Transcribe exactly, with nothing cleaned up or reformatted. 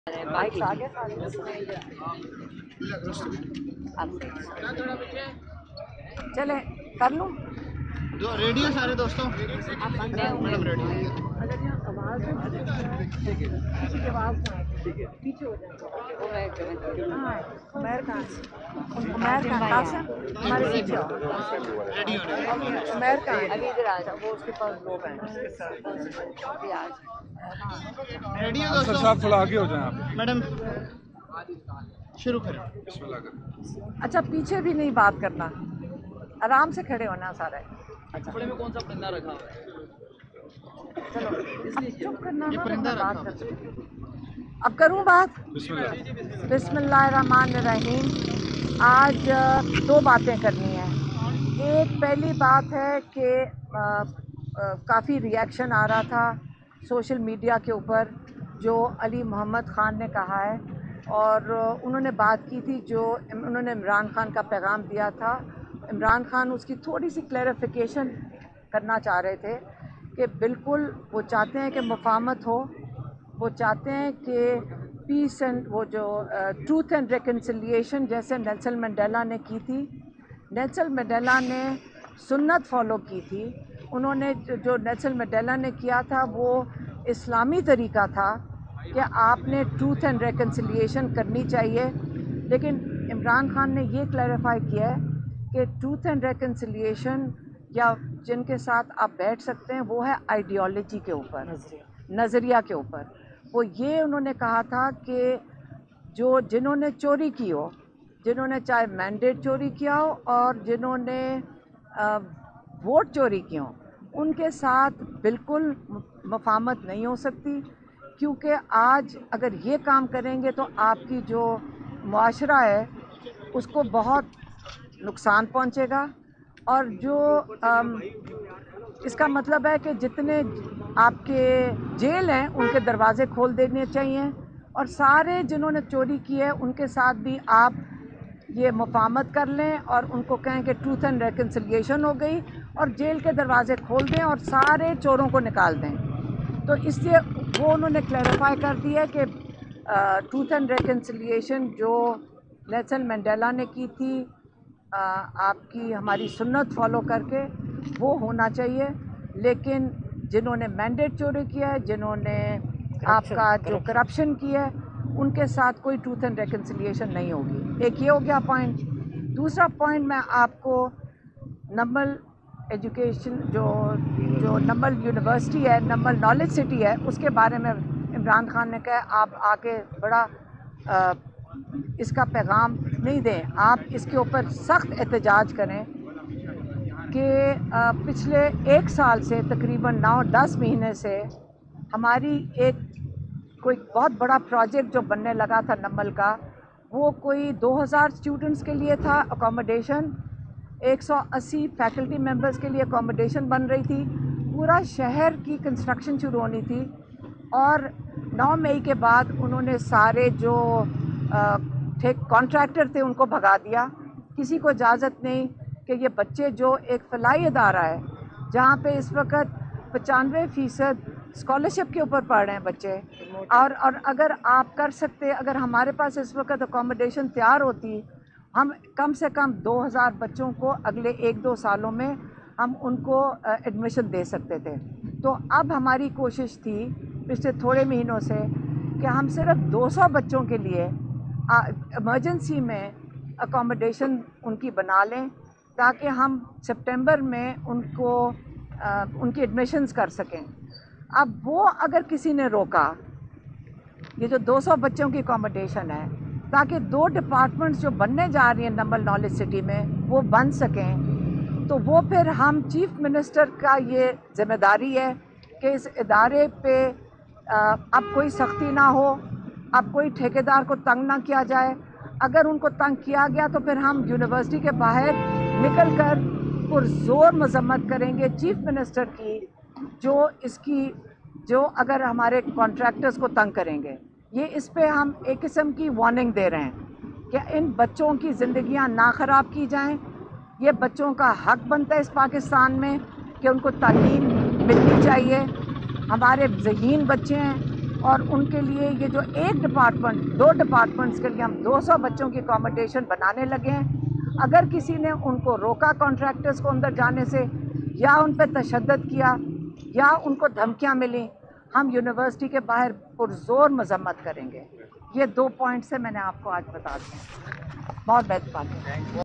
Bikes आगे चले कर लूँ रेडी है सारे दोस्तों। मैडम रेडी है। पीछे हो जाए। उमर कहाँ उमर कहाँ हमारे पीछे हो। रेडी हो रहे हैं। उमर कहाँ अभी इधर आ जाओ, वो उसके पास लोग हैं। रेडी है दोस्तों। साहब थोड़ा आगे हो जाएं आप। मैडम शुरू करें। अच्छा पीछे भी नहीं बात करना, आराम से खड़े होना सारे। कपड़े में कौन सा परिंदा रखा हुआ है? चलो अब चुप करना ये ना, परिंदा मैं बात रखा करती हूँ। अब करूँ बात। बिस्मिल्लाह। बिस्मिल्लाहिर्रहमानिर्रहीम। आज अ, दो बातें करनी है। एक पहली बात है कि काफ़ी रिएक्शन आ रहा था सोशल मीडिया के ऊपर जो अली मोहम्मद ख़ान ने कहा है, और अ, उन्होंने बात की थी जो उन्होंने इमरान ख़ान का पैगाम दिया था। इमरान ख़ान उसकी थोड़ी सी क्लैरिफिकेशन करना चाह रहे थे कि बिल्कुल वो चाहते हैं कि मुफाहमत हो, वो चाहते हैं कि पीस एंड वो जो ट्रूथ एंड रिकन्सिलिएशन जैसे नेल्सन मंडेला ने की थी। नेल्सन मंडेला ने सुन्नत फॉलो की थी। उन्होंने जो, जो नेल्सन मंडेला ने किया था वो इस्लामी तरीका था कि आपने ट्रूथ एंड रिकन्सिलिएशन करनी चाहिए, लेकिन इमरान खान ने ये क्लैरिफाई किया है कि ट्रूथ एंड रिकन्सिलिएशन या जिनके साथ आप बैठ सकते हैं वो है आइडियोलॉजी के ऊपर, नज़रिया के ऊपर। वो ये उन्होंने कहा था कि जो जिन्होंने चोरी की हो, जिन्होंने चाहे मैंडेट चोरी किया हो और जिन्होंने आ, वोट चोरी की हो, उनके साथ बिल्कुल मुफाहमत नहीं हो सकती, क्योंकि आज अगर ये काम करेंगे तो आपकी जो मुआशरा है उसको बहुत नुकसान पहुंचेगा। और जो आम, इसका मतलब है कि जितने आपके जेल हैं उनके दरवाज़े खोल देने चाहिए, और सारे जिन्होंने चोरी की है उनके साथ भी आप ये मुफाहमत कर लें और उनको कहें कि ट्रूथ एंड रिकन्सिलिएशन हो गई, और जेल के दरवाज़े खोल दें और सारे चोरों को निकाल दें। तो इसलिए वो उन्होंने क्लैरिफाई कर दिया कि ट्रूथ एंड रिकन्सिलिएशन जो नेल्सन मंडेला ने की थी आ, आपकी हमारी सुन्नत फॉलो करके, वो होना चाहिए। लेकिन जिन्होंने मैंडेट चोरी किया है, जिन्होंने आपका जो करप्शन किया है, उनके साथ कोई ट्रूथ एंड रिकन्सिलिएशन नहीं होगी। एक ये हो गया पॉइंट। दूसरा पॉइंट मैं आपको नम्बल एजुकेशन जो जो नम्बल यूनिवर्सिटी है, नम्बल नॉलेज सिटी है, उसके बारे में इमरान खान ने कहा आप आके बड़ा आ, इसका पैगाम नहीं दें, आप इसके ऊपर सख्त एहतजाज करें कि पिछले एक साल से तकरीबन नौ दस महीने से हमारी एक कोई बहुत बड़ा प्रोजेक्ट जो बनने लगा था नम्बल का, वो कोई दो हज़ार स्टूडेंट्स के लिए था अकोमोडेशन, एक सौ अस्सी फैकल्टी मेंबर्स के लिए अकोमोडेशन बन रही थी, पूरा शहर की कंस्ट्रक्शन शुरू होनी थी। और नौ मई के बाद उन्होंने सारे जो थे कॉन्ट्रैक्टर थे उनको भगा दिया। किसी को इजाज़त नहीं कि ये बच्चे जो एक फलाई अदारा है जहाँ पे इस वक्त पचानवे फ़ीसद स्कॉलरशिप के ऊपर पढ़ रहे हैं बच्चे, और और अगर आप कर सकते, अगर हमारे पास इस वक्त अकोमोडेशन तैयार होती, हम कम से कम दो हज़ार बच्चों को अगले एक दो सालों में हम उनको एडमिशन दे सकते थे। तो अब हमारी कोशिश थी पिछले थोड़े महीनों से कि हम सिर्फ दो सौ बच्चों के लिए इमरजेंसी में अकोमोडेशन उनकी बना लें, ताकि हम सितंबर में उनको आ, उनकी एडमिशन्स कर सकें। अब वो अगर किसी ने रोका, ये जो दो सौ बच्चों की अकोमोडेशन है, ताकि दो डिपार्टमेंट्स जो बनने जा रही हैं नम्बल नॉलेज सिटी में वो बन सकें, तो वो फिर हम चीफ मिनिस्टर का ये जिम्मेदारी है कि इस इदारे पे आ, अब कोई सख्ती ना हो, अब कोई ठेकेदार को तंग ना किया जाए। अगर उनको तंग किया गया तो फिर हम यूनिवर्सिटी के बाहर निकल कर पुरज़ोर मजम्मत करेंगे चीफ मिनिस्टर की, जो इसकी जो अगर हमारे कॉन्ट्रैक्टर्स को तंग करेंगे। ये इस पे हम एक किस्म की वार्निंग दे रहे हैं कि इन बच्चों की ज़िंदगियां ना ख़राब की जाएं। ये बच्चों का हक बनता है इस पाकिस्तान में कि उनको तालीम मिलनी चाहिए। हमारे ज़हीन बच्चे हैं, اور ان کے لیے یہ جو ایک ڈپارٹمنٹ دو ڈپارٹمنٹس کے لیے ہم دو سو بچوں کی اکاموڈیشن بنانے لگے ہیں. اگر کسی نے ان کو روکا کانٹریکٹرز کو اندر جانے سے یا ان پہ تشدد کیا یا ان کو دھمکیاں ملیں, ہم یونیورسٹی کے باہر پرزور مذمت کریں گے. یہ دو پوائنٹس ہیں میں نے آپ کو آج بتا دیا. بہت بہت بات ہے.